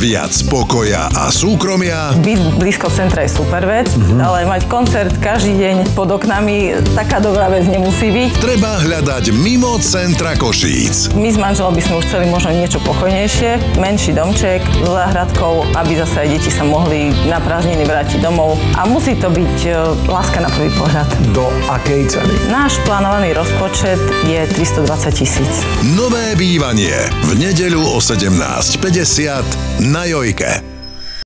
Viac pokoja a súkromia. Byť blízko centra je super vec, ale mať koncert každý deň pod oknami, taká dobrá vec nemusí byť. Treba hľadať mimo centra Košíc. My s manželom by sme už chceli možno niečo pokojnejšie, menší domček s záhradkou, aby zase aj deti sa mohli na prázdniny vrátiť domov. A musí to byť láska na prvý pohľad. Do akej ceny? Náš plánovaný rozpočet je 320 000. Nové bývanie v nedeľu o 17:50 na Jojke.